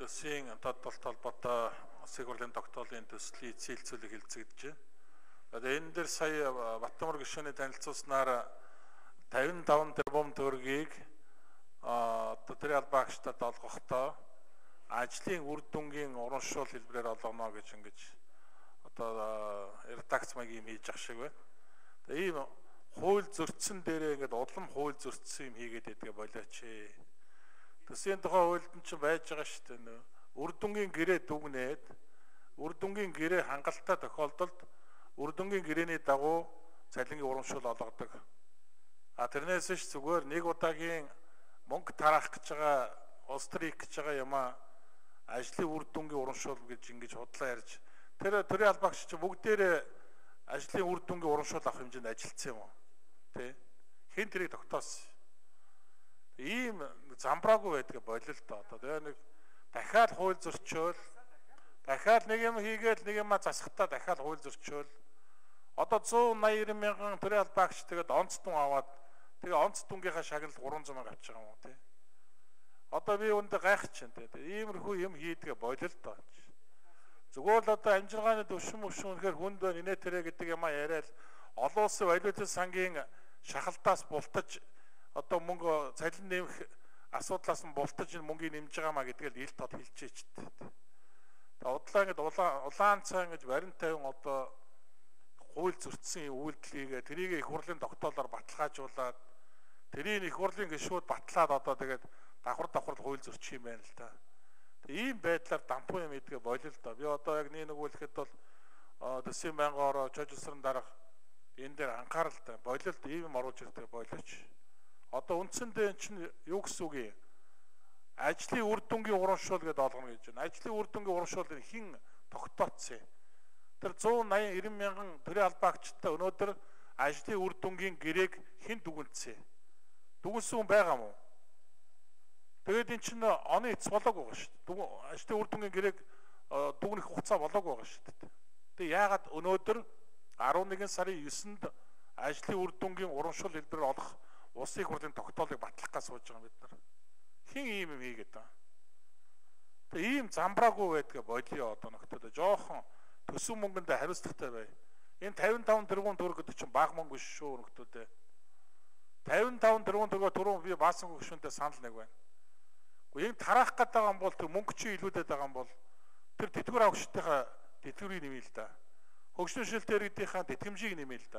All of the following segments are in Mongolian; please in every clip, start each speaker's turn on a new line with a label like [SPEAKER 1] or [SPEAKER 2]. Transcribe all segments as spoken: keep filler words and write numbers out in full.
[SPEAKER 1] төсвийн тодтолт холбоотой улсын хурлын тогтоолын төслийг эцэлцүүлэг хэлцэгдэж байна. Тэгээд энэ дээр сая Баттамар гишүүний танилцуулснаар тавин таван тэрбум төгрөгийг одоо тэр албаагчдад олгохдоо ажлын үр дүнгийн урамшуул хэлбэрээр олгоно гэж ингэж одоо редакц маягийн хийж ах шиг байна. Тэгээд ийм хууль зөрчсөн дээрээ ингээд улам хууль зөрчсөн юм хийгээд байдгаа болооч. Төсвийн тухай хуульд нь ч байж байгаа шүү дээ. Үр дүнгийн гэрээ дүгнээд үр дүнгийн гэрээ хангалттай тохиолдолд үр дүнгийн гэрээний дагуу цалингийн урамшуул олгодог. А тэрнээс ч зүгээр нэг удаагийн мөнгө тараах гэж байгаа улс төрийг гэж байгаа юм а ажлын үр дүнгийн урамшуул гэж ингэж худлаа ярьж тэр төрийн албаагч чинь бүгдээрээ ажлын үр дүнгийн урамшуул авах хэмжээнд ажилласан юм уу? Тэ? Хэн тэрийг тогтоосон? Ийм замбраагүй байдаг болол л доо. Тэгээ нэг дахиад хууль зөрчөөл дахиад нэг юм хийгээл нэг юм засахтаа дахиад хууль зөрчөөл одоо зуун наяр мянган төрийн албаагч тэгээд онц тун аваад тэгээ онц тунгийнхаа шагналд гурван зуун мянга авчих юм уу тий. Одоо би үүндээ гайхаж чинь тий. Иймэрхүү юм хийдгээ болол л доо. Зүгээр л одоо амжиргааны төвшин мөвшин үнэхээр хүнд байна инээ тэрэ гэдэг юм а яриад олон улсын валютын сангийн шахалтаас бултаж одоо мөнгө цалин нэмэх асуудлаас нь бултаж энэ мөнгийг нэмж байгаа маа гэдгээл ил тод хэлчихэж дээ. Тэгээ удлаа ингэж улаан цай ингэж барин тавин одоо хууль зөрчсөн үйлдэлийг тэрийг их хурлын тогтоолоор баталгаажуулаад тэрийг их хурлын гишүүд батлаад одоо тэгээд давхар давхар хууль зөрчих юм байна л да. Тэгээ ийм байдлаар дампуу юм идгээ болил да. Би одоо яг нэг нөгөөлөхэд бол төсвийн байнгаараа чойжсрын дараах энэ дээр анхааралтай болил ийм юм оруулж ирдэг болооч. Одоо үндсэндээ чинь юу гэсэн үг юм? Ажлын үр дүнгийн урамшуул гэдээ олгоно гэж байна. Ажлын үр дүнгийн урамшуулыг хэн тогтооцсон юм? Тэр зуун наян нэрвэн мянган төрийн албаагчтай өнөөдөр ажлын үр дүнгийн гэрээг хэн дүгнэлцээ? Дүгнсэн хүн байгаа мó? Тэгээд эн чинь оны эц болоог байгаа шүү дээ. Ажлын үр дүнгийн гэрээг дүгнэх хугацаа болоог байгаа шүү дээ. Тэгээд яагаад өнөөдөр арван нэгэн сарын есэнд ажлын үр дүнгийн урамшуул хэлбэрээр олох улсын хурлын тогтоолыг батлах гэж сууж байгаа бид нар. Хин ийм юм хийгээд байгаа. Тэгээ ийм замбраагүй байдгаа болио одоо нөхдөд жоохон төсөв мөнгөнд хариуцлагатай бай. Энэ тавин таван тэрбум төгрөг гэдэг чинь бага мөнгө биш шүү нөхдөд. тавин таван тэрбум төгрөгөөр түрүүн би баасан гүшүүнтэй санал нэг байна. Гэхдээ энэ тараах гэдэг юм бол тэр мөнгө чи илүүдэд байгаа юм бол тэр тэтгэвэр авагчдынхаа тэтгэврийг нэмээ л да. Хөгжлийн шилтээр гэдгийнхаа тэтгэмжийг нэмээ л да.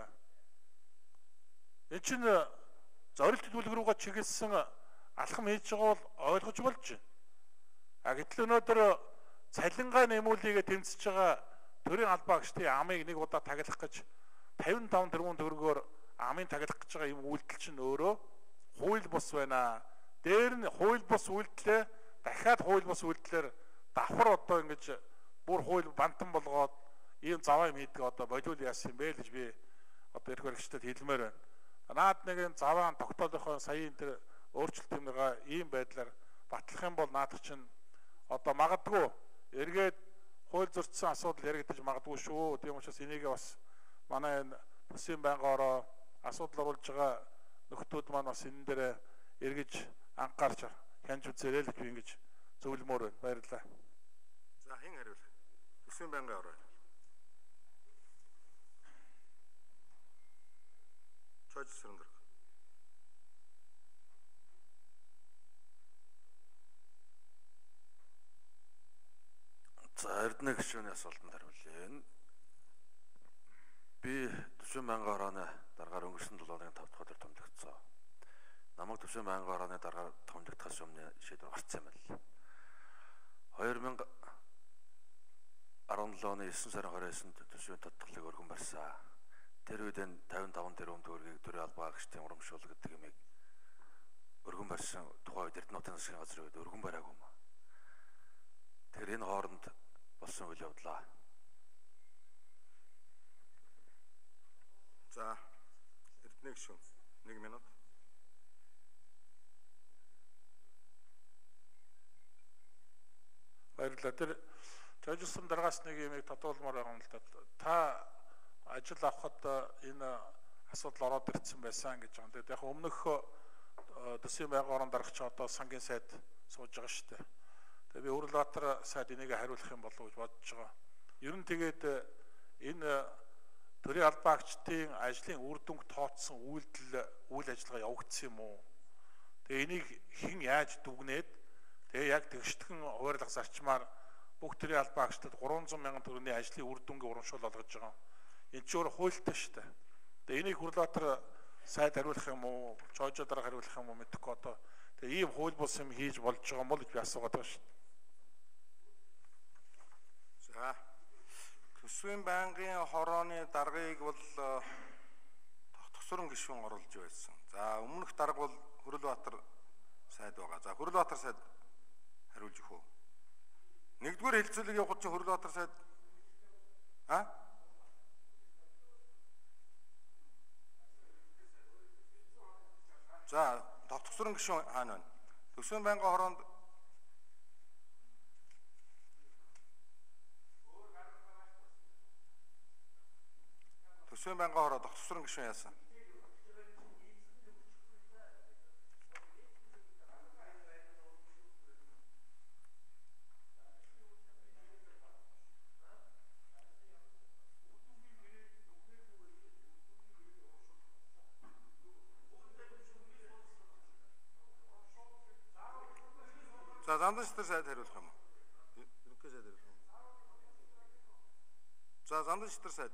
[SPEAKER 1] Энэ чинь зорилт төлөв рүүгээ чиглэсэн алхам хийж байгаа бол ойлгож болж байна. А гэтэл өнөөдөр цалингаа нэмүүлээгээ тэмцэж байгаа төрийн албаагчдын амыг нэг удаа таглах гэж тавин таван тэрбум төгрөгөөр амыг таглах гэж байгаа юм үйлдэл чинь өөрөө хууль бус байна. Дээр нь хууль бус үйлдэлээ дахиад хууль бус үйлдэлээр давхар одоо ингэж бүр хууль бантан болгоод ийм заваа юм хийдэг одоо болиул яасан юм бэ гэж би одоо эрх баригчдад хэлмээр байна. Наад нэг энэ заваан тогтоолынхоо саяын тэр өөрчлөлт юмгаа ийм байдлаар батлах юм бол наадах чинь одоо магадгүй эргээд хууль зөрчсөн асуудал яригдаж магадгүй шүү. Тийм учраас энийгээ бас манай энэ төсвийн байнгаараа асуудал оруулж байгаа нөхдүүд маань бас энэ дээр эргэж анхаарч хянж үзээрэй л гэж ингэж зөвлөмөр байна. Баярлалаа.
[SPEAKER 2] За хэн хариул? Төсвийн байнгын ороо. Чойжсрын дэр.
[SPEAKER 3] За Эрдэнэ гишүүний асуултанд хариулъя. Би төсвийн байнгын орооны дараагаар өнгөрсөн долоо хоногийн тав дахь өдөр томилогдсон. Намайг төсвийн байнгын орооны дараагаар томилогдохоос өмнө шийдвэр гарсан юм байна. хоёр мянга арван долоо оны есөн сарын хорьоосонд төсвийн тодтголыг өргөн барьсан. Тэр үед энэ тавин таван тэрбум төгрөгийг төрийн албаагчдын урамшуул гэдэг юмыг өргөн барьсан тухай үед Эрдэнэ нутгийн засгийн газрын үед өргөн бариагүй юм. Тэгэхээр энэ хооронд болсон үйл явдлаа.
[SPEAKER 2] За Эрдэнэ гишүүн нэг минут.
[SPEAKER 1] Баярлалаа. Тэр чойжсон дараагаас нэг юмыг тодуулмаар байгаа юм л да. Та ажил авахад энэ асуудал ороод ирсэн байсан гэж байна. Тэгээд яг өмнөх төсвийн байнгын орон дарагч одоо сангийн сайд сууж байгаа шүү дээ. Тэгээ би Уралбаатар сайд энийг хариулах юм болов уу гэж бодож байгаа. Ер нь тэгээд энэ төрийн албаагчдын ажлын үр дүнг тооцсон үйлдэл үйл ажиллагаа явагдсан юм уу? Тэгээ энийг хэн яаж дүгнээд тэгээ яг тэгштгэн хуваарлах зарчмаар бүх төрийн албаагчдад гурван зуун мянган төгрөгийн ажлын үр дүнгээ урамшуул олгож байгаа. Энэ ч өөр хуультай шүү дээ. Тэгээ энийг Уралбаатар сайд хариулах юм уу? Жожо дараа хариулах юм уу мэдэхгүй одоо. Тэгээ ийм хууль бус юм хийж болж байгаа юм бол гэж би асуугаад байгаа шүү дээ.
[SPEAKER 2] За төсвийн байнгын хорооны даргыг бол тогтсорон гишүүн оруулж байсан. За өмнөх дарга бол Хүрэлбаатар сайд байгаа. За Хүрэлбаатар сайд хариулж өгөх үү? Нэгдүгээр хэлцүүлэг явах чинь Хүрэлбаатар сайд а? За тогтсорон гишүүн хаана вэ? Төсвийн байнгын хороонд төсвийн байнгын хороо тогтсорон гишүүн яасан? За Зандан шатар сайд хариулах юм уу? Ерөнхий сайд хариулах юм. За Зандан шатар сайд.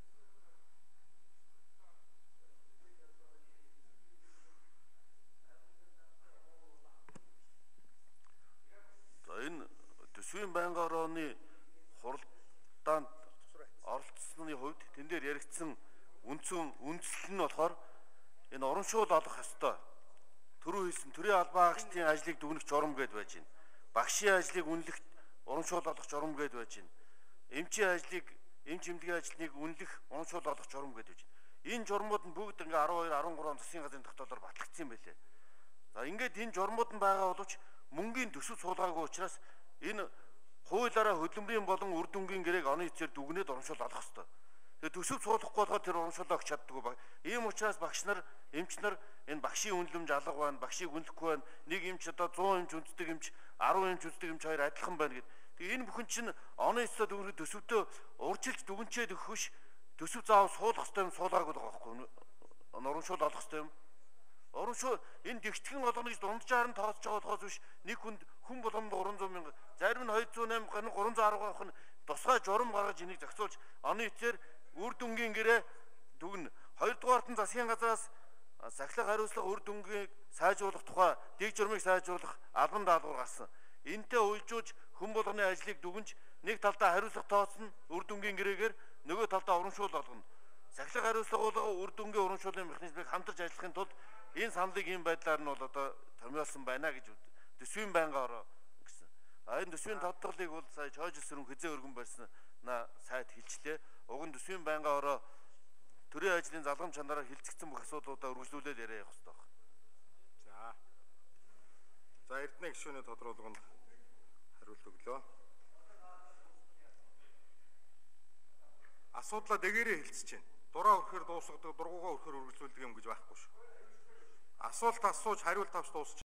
[SPEAKER 3] За энэ төсвийн байнгын хорооны хуралдаанд оролцсны хувьд тэн дээр яригдсан үндсэн үндэслэл нь болохоор энэ урамшуул олох ёстой. Төрөө хийсэн төрийн албаагчдын ажлыг дүгнэх журам гээд байж байна. Багшийн ажлыг үнэлэх урамшуул олох журам гээд байж байна. Эмчийн ажлыг эмч эмнэлгийн ажлыг үнэлэх урамшуул олох журам гээд байж байна. Энэ журмууд нь бүгд ингээ арван хоёр арван гурван засгийн газрын тогтоолоор батлагдсан юм байлээ. За ингээд энэ журмууд нь байгаа боловч мөнгөний төсөв суулгаагүй учраас энэ хуулиараа хөдөлмөрийн болон үр дүнгийн гэрээг оны эцээр дүгнээд урамшуул олох ёстой. Тэгээ төсөв суулгахгүй болохоор тэр урамшуулаа өгч чаддаггүй баг. Ийм учраас багш нар, эмч нар энэ багшийн үнэлэмж алга байна, багшийг үнэлэхгүй байна. Нэг эмч одоо зуун эмч үндэстэг эмч, арван эмч үндэстэг эмч хоёр адилхан байна гэдэг. Тэгээ энэ бүхэн чинь оны эцээр дүгнэх төсөвтөө урьдчилж дүгнчээд өгөх биш. Төсөв заавал суулгах ёстой юм, суулгаагүй байгаа байхгүй юу? Урамшуул олох ёстой юм. Урамшуул энэ дэгтгэн олгоно гэж дунджаар нь тооцож байгаа болохоос биш. Нэг хүнд хүн болгонд гурван зуун мянга, зарим нь хоёр зуун найман, гурван зуун арван авах нь тусгай журам гаргаж энийг зохицуулж оны эцээр үр дүнгийн гэрээ дүгнэ. Хоёрдугаарт нь засгийн газраас сахилга хариуцлага үр дүнгийг сайжруулах тухай дэг журмыг сайжруулах албан даалгавар гарсан. Энтэй уйлжууж хүн болгоны ажлыг дүгнж нэг талдаа хариуцлага тооцно үр дүнгийн гэрээгээр нөгөө талдаа урамшуул олгоно. Сахилга хариуцлага үр дүнгийн урамшууллын механизмыг хамтарч ажиллахын тулд энэ саналыг ийм байдлаар нь бол одоо томьёолсон байна гэж төсвийн байнгын хороо гэсэн. А энэ төсвийн тодтголыг бол сая чойжилсрын хизээ өргөн барьсан на сайд хэлжлээ. Уг нь төсвийн байнгын хороо төрийн ажлын залгамж чанараар хилцэгдсэн бүх асуудлуудаа үргэлжлүүлээд яриа явах хэрэгтэй байна.
[SPEAKER 2] За. За Эрдэнэ гишүүний тодруулганд хариулт өглөө. Асуудлаа дэгээрээ хэлцэж байна. Дураа өрхөөр дуусгадаг, дургуугаа өрхөөр үргэлжлүүлдэг юм гэж байхгүй шүү. Асуулт асууж хариулт авч дуусч